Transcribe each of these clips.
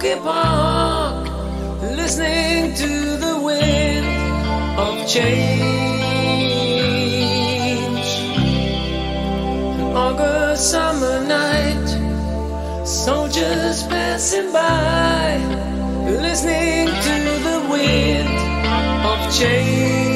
Gorky Park, listening to the wind of change. An August summer night, soldiers passing by, listening to the wind of change.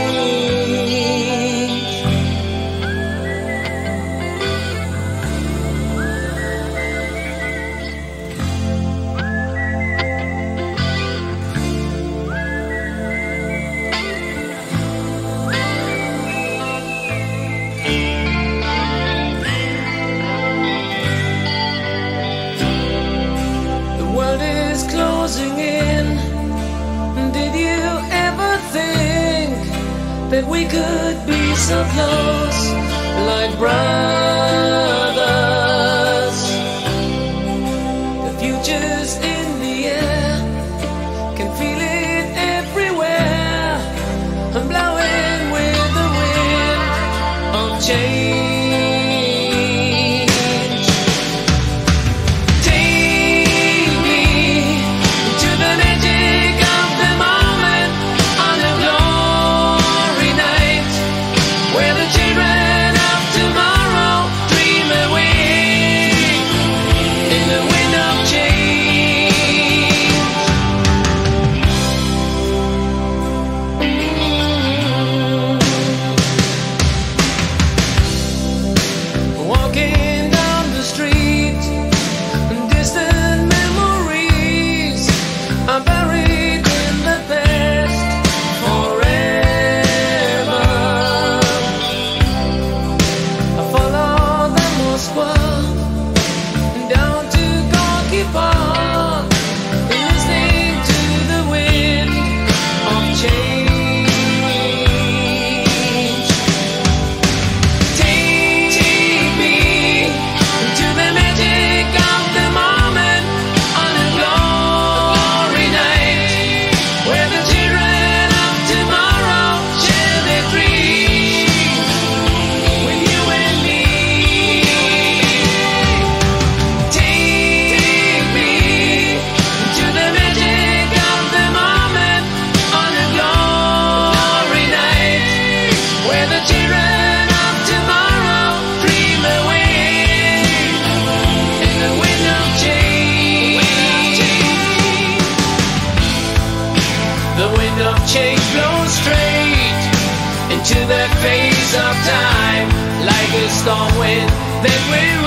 Closing in. Did you ever think that we could be so close, like brothers? The future's in the air, can feel it everywhere. I'm blowing with the wind of change. Change blows straight into that phase of time, like a storm wind that will